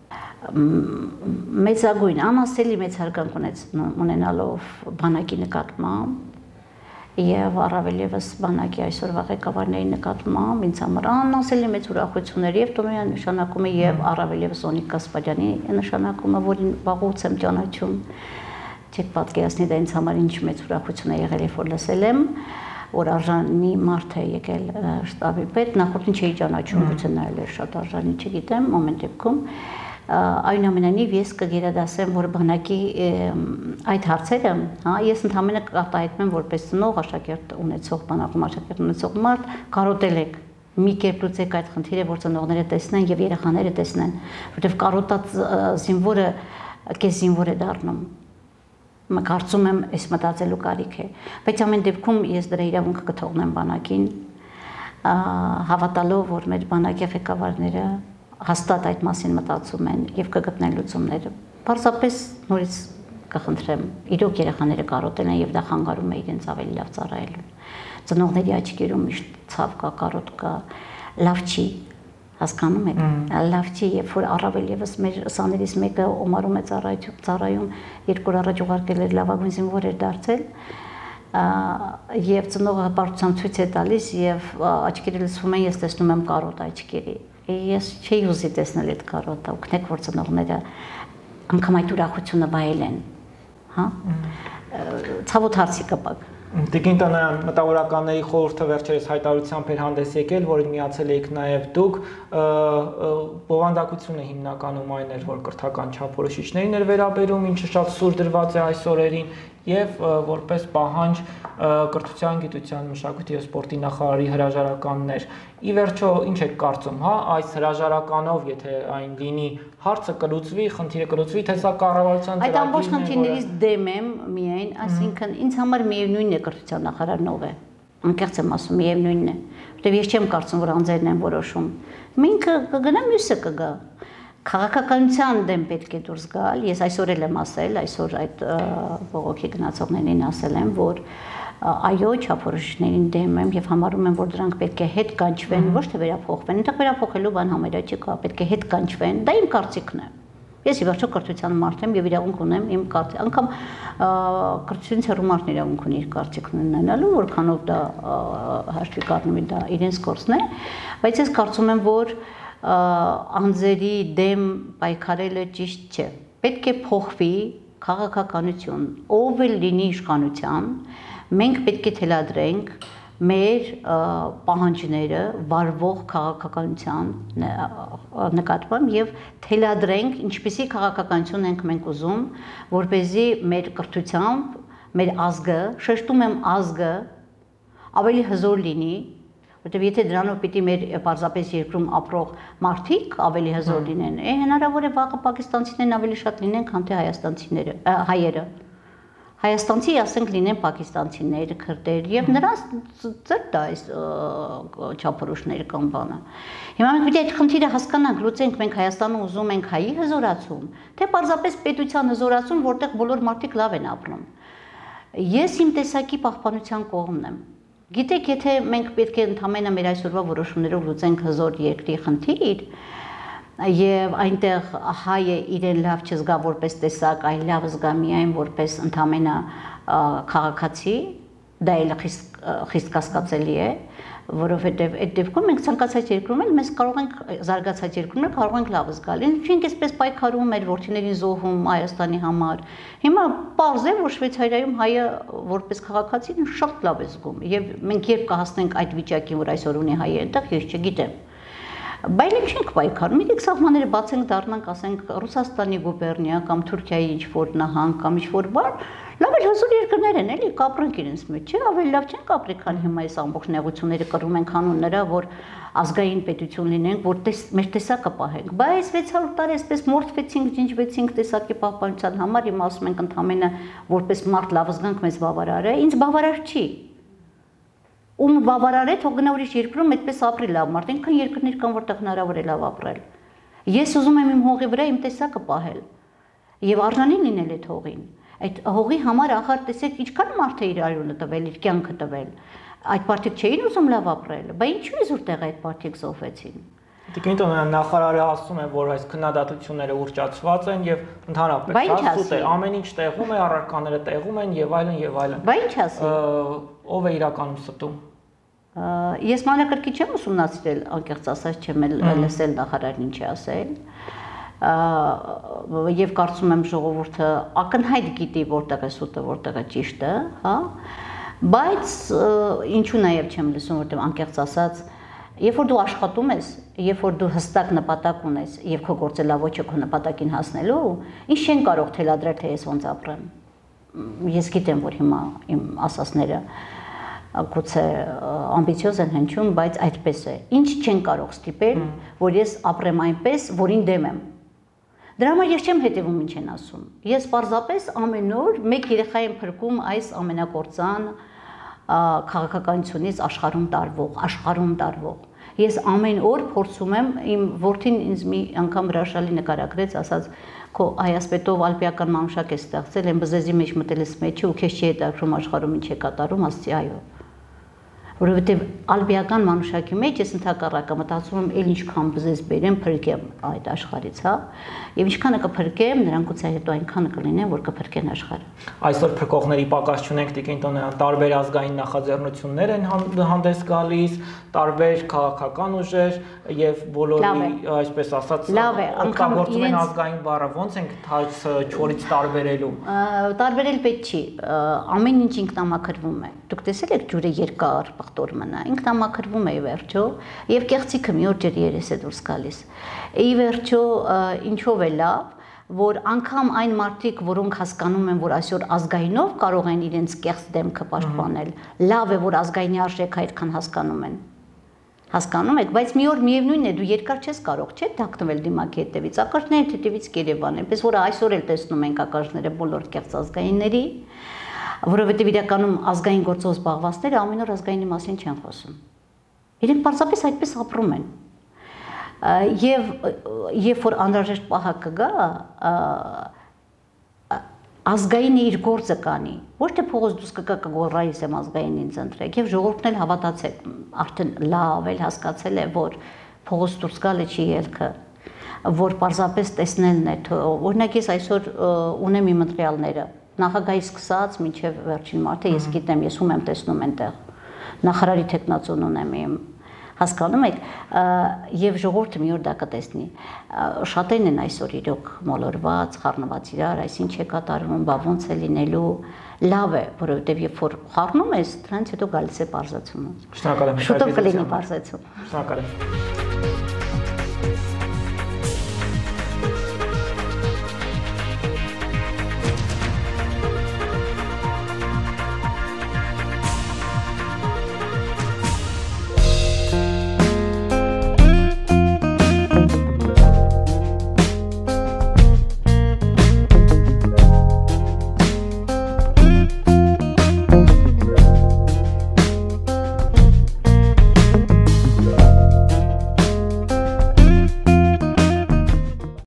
Speaker 2: Մեծագույն, անասելի մեծ հարգանք ունենալով բանակի նկատմամբ եւ առավել եւս բանակի այսօրվա ղեկավարների նկատմամբ ինձ համար անասելի մեծ ուրախություններ եւ Տոնոյան նշանակումը եւ առավել եւս Օնիկ Կասպարյանի նշանակումը, որին վաղուց եմ ճանաչում, չեք պատկերացնի դա ինձ համար ինչ մեծ ուրախություն է եղել, երբ որ լսել եմ, որ արժանի մարդ է եկել շտաբի պետ, նախորդին չէի ճանաչում, գուցե նա էլ էր շատ արժանի, չգիտեմ, ամեն դեպքում այնուամենայնիվ ես կգերադասեմ, որ բանակի այդ հարցերը, հա, ես ընդհանրապես կարտահայտեմ որպես ծնող, աշակերտ ունեցող, բանակում աշակերտ ունեցող մարդ, կարոտել եք, մի կերպ լուծեք այդ խնդիրը, որ ծնողները տեսնեն եւ երեխաները տեսնեն, որովհետեւ կարոտած զինվորը կես զինվոր է դառնում։ Կարծում եմ, այս մտածելու կարիք է, բայց ամեն դեպքում ես դրա իրավունքը կթողնեմ բանակին, հավատալով, որ մեր բանակի ղեկավարները հաստատ այդ մասին մտածում են եւ կգտնեն լուծումները։ Պարզապես նորից կխնդրեմ, իրոք երեխաները կարոտել են եւ դա խանգարում է իրենց ավելի լավ ծառայելուն։ Ծնողների աչքերում միշտ ցավ կա, կարոտ կա, լավ չի, հասկանում եք, լավ չի, երբ որ առավել եւս մեր սաներից մեկը Օմարում է ծառայում, 2 օր առաջ ուղարկել էր լավագույն զինվոր էր դարձել, եւ ծնողը հպարտությամբ ցույց է տալիս եւ աչքերը լցվում են, ես տեսնում եմ կարոտ աչքերի։ Ես չէի ուզի տեսնել այդ կարոտը, օգնեք, որ ծնողները անգամ այդ ուրախությունը վայելեն, հա, ցավոտ հարցի կապակ։
Speaker 1: Տիկին Տոնոյան, մտավորականների խորհուրդը վերջերս հայտարարությամբ էր հանդես եկել, որին միացել եք նաև դուք, բովանդակությունը հիմնականում այն էր, որ կրթական չափորոշիչներին էր վերաբերում, ինչը շատ սուր դրված է այս օրերին, եւ որպես պահանջ կրթության, գիտության, մշակույթի եւ սպորտի նախարարի հրաժարականներ։ Ի վերջո, ինչ եք կարծում, հա, այս հրաժարականով, եթե այն լինի, հարցը կլուծվի, խնդիրը կլուծվի, թե սա կառավարության
Speaker 2: այդ ամբողջ խնդիրներից դեմ եմ միայն, այսինքն ինձ համար միևնույնն է կրթության նախարարն ով է։ Անկեղծ եմ ասում, միևնույնն է, որտեղ ես չեմ կարծում, որ անձերն են որոշում։ Ինքը կգնա, մյուսը կգա։ Քաղաքականության դեմ պետք է դուրս գալ, ես այսօր էլ եմ ասել, այսօր այդ բողոքի գնացողներին ասել եմ, որ այո, չափորոշիչներին դեմ եմ եւ համարում եմ, որ դրանք պետք է հետ կանչվեն, ոչ թե վերափոխվեն, այնտեղ վերափոխելու բան համարյա չկա, պետք է հետ կանչվեն, դա իմ կարծիքն է։ Ես ի վերջո կրթության մարդ եմ եւ իրավունք ունեմ իմ կարծիք, անգամ կրթությունից հեռու մարդն իրավունք ունի իր կարծիքն ունենալու, որքանով դա հաշվի կառնումի դա իրենց գործն է, բայց ես կարծում եմ, որ անձերի դեմ պայքարելը ճիշտ չէ։ Պետք է փոխվի քաղաքականություն, ով էլ լինի իշխանության, մենք պետք է թելադրենք մեր պահանջները վարվող քաղաքականության նկատմամբ եւ թելադրենք ինչպիսի քաղաքականություն ենք մենք ուզում, որպեսզի մեր կրթությամբ, մեր ազգը, շեշտում եմ ազգը, ավելի հզոր լինի, որտեղ եթե դրանով պիտի մեր պարզապես երկրում ապրող մարդիկ ավելի հզոր լինեն, հնարավոր է վաղը պակիստանցիներն ավելի շատ լինեն, քան թե հայաստանցիները, հայերը։ Հայաստանցի, ասենք, լինեն պակիստանցիներ, քրդեր եւ նրանց ծեր դա այս չափորոշները կամ բանը։ Հիմա մենք պիտի այդ խնդիրը հասկանանք, լուծենք, մենք Հայաստանում ուզում ենք հայի հզորացում, թե պարզապես պետության հզորացում, որտեղ բոլոր մարդիկ լավ են ապրում։ Ես իմ տեսակի պահպանության կողմն եմ։ Գիտեք, եթե մենք պետք է ընդհանրապես մեր այսօրվա որոշումներով լուծենք հզոր երկրի խնդիր, եւ այնտեղ հայը իրեն լավ չզգա որպես տեսակ, այլ լավ զգա միայն որպես ընդհանրապես քաղաքացի, դա էլ խիստ կասկածելի է, որովհետեւ այդ դեպքում մենք ցանկացած երկրում էլ մեզ կարող ենք զարգացած երկրում էլ կարող ենք լավ զգալ։ Ինչինք էսպես պայքարում մեր որդիներին զոհում Հայաստանի համար։ Հիմա պարզ է, որ Շվեյցարիայում հայը որպես քաղաքացի շատ լավ է զգում եւ մենք երբ կհասնենք այդ վիճակին, որ այսօր ունի հայը այնտեղ, ես չգիտեմ։ Բայց մենք չենք պայքարում, մենք սահմանները բացենք, դառնանք, ասենք, Ռուսաստանի գուբերնիա կամ Թուրքիայի ինչ-որ նահանգ կամ ինչ-որ բան, լավ էլ հզոր երկրներ են, էլի, կապրանք իրենց մեջ, չէ՞, ավելի լավ չենք ապրի, քան հիմա այս ամբողջ նեղությունները կռում ենք հանուն նրա, որ ազգային պետություն լինենք, որ մեր տեսակը պահենք։ Բայց 600 տարի այսպես մորթվեցինք, ջնջվեցինք տեսակի պահպանության համար, հիմա ասում ենք ընդհանրապես որպես մարդ լավ զգանք մեզ բավարար է, ինձ բավարար չի։ Ում բավարար է, թող գնա ուրիշ երկրում այդպես ապրի լավ մարդ, այնքան երկրներ կան, որտեղ հնարավոր է լավ ապրել։ Ես ուզում եմ իմ հողի վրա իմ տեսակը պահել եւ արժանի լինել այդ հողին։ Այդ հողի համար ախր տեսեք ինչքան մարդ է իր արյունը տվել, իր կյանքը տվել։ Այդ մարդիկ չէին ուզում լավ ապրել, բայց ինչու է զուրտեղ այդ մարդիկ զոհվեցին։
Speaker 1: Տիկին Տոնոյան, նախարարը ասում է, որ այս քննադատությունները ուռճացված են եւ ընդհանրապես հասուտ է, ամեն ինչ տեղում է, առարկաները տեղում են եւ այլն եւ այլն։
Speaker 2: Բայց ինչ ասի։
Speaker 1: Ով է իրականում ստում։
Speaker 2: Ես մանրակրկիտ չեմ ուսումնասիրել, անկեղծ ասած չեմ լսել նախարարն ինչ է ասել։ Եվ կարծում եմ ժողովուրդը ակնհայտ գիտի որտեղ է սուտը, որտեղ է ճիշտը, հա։ Բայց ինչու նաեւ չեմ լսում, որտեղ անկեղծ ասած երբ որ դու աշխատում ես, երբ որ դու հստակ նպատակ ունես եւ քո գործելավոճը քո նպատակին հասնելու, ինչ չեն կարող թելադրել թե ես ոնց ապրեմ։ Ես գիտեմ, որ հիմա իմ ասածները գուցե ամբիցիոզ են հնչում, բայց այդպես է։ Ինչ չեն կարող ստիպել, որ ես ապրեմ այնպես, որին դեմ եմ։ Դրա համար ես չեմ հետևում ինչ են ասում։ Ես պարզապես ամեն օր մեկ երեխա եմ փրկում այս ամենակործան քաղաքականությունից աշխարհում տարվող։ Ես ամեն օր փորձում եմ, իմ որդին ինձ մի անգամ հրաշալի նկարագրեց, ասաց, քո հայասպետով ալպիական մանուշակ է ստեղծել, այն բզեզի մեջ մտել ես մեջը ու քեզ չի հետաքրում աշխարհում ինչ է կատարում, ասացի այո։ Որովհետև ալպիական մանուշակի մեջ ես ընդհակառակը մտածում եմ, էլ ինչքան բզեզ բերեմ, փրկեմ այդ աշխարհից, հա, եւ ինչքանը կփրկեմ, նրանք գուցե հետո այնքանը կլինեն, որ կփրկեն աշխարհը։
Speaker 1: Այսօր փրկողների պակաս չունենք, Տիկին Տոնոյան, տարբեր ազգային նախաձեռնություններ են հանդես գալիս, տարբեր քաղաքական ուժեր եւ բոլորի, այսպես ասած, օգտագործում են ազգային բառը, ոնց ենք չորից տարբերելու։
Speaker 2: Տարբերել պետք չի, ամեն ինչ ինքնամաքրվում է։ Դուք տեսել եք ջուրը երկար պղտոր մնա, ինքնամաքրվում է ի վերջո եւ կեղծիքը մի օր ջրի երես է դուրս գալիս։ Ի վերջո ինչով է լավ, որ անգամ այն մարդիկ, որոնք հասկանում են, որ այսօր ազգայինով կարող են իրենց կեղծ դեմքը պաշտպանել, լավ է, որ ազգայինի արժեքը այդքան հասկանում են։ Հասկանում եք, բայց մի օր միևնույնն է, դու երկար չես կարող, չէ՞, թաքնվել դիմակի հետևից, ակաժները թեթևից կերևան, այնպես որ այսօր էլ տեսնում ենք ակաժները բոլոր կեղծ ազգայինների, որովհետև իրականում ազգային գործով զբաղվածները ամեն օր ազգայինի մասին չեն խոսում։ Իրենք պարզապես այդպես ապրում են։ Եվ երբ որ անհրաժեշտ պահը կգա, ազգայինը իր գործը կանի, ոչ թե փողոց դուրս կգա կգոռայիս եմ ազգայինին ընտրեք, եւ ժողովուրդն էլ հավատացեք, արդեն լավ էլ հասկացել է, որ փողոց դուրս գալը չի ելքը, որ պարզապես տեսնելն է, օրինակ ես այսօր ունեմ իմ ընտրյալները, նախագահից սկսած մինչև վերջին մարդը ես գիտեմ, ես ում եմ տեսնում այնտեղ, նախարարի թեկնածուն ունեմ իմ, հասկանում եք, եւ ժողովուրդը մի օր դա կտեսնի։ Շատերն են այսօր իրոք մոլորված, խառնված իրար, այս ինչ է կատարվում, բա ոնց է լինելու, լավ է, որովհետեւ երբ որ խառնում ես, դրանից հետո գալիս է պարզացումը։
Speaker 1: Շնորհակալ եմ։
Speaker 2: Շուտով կլինի պարզացում։
Speaker 1: Շնորհակալ եմ։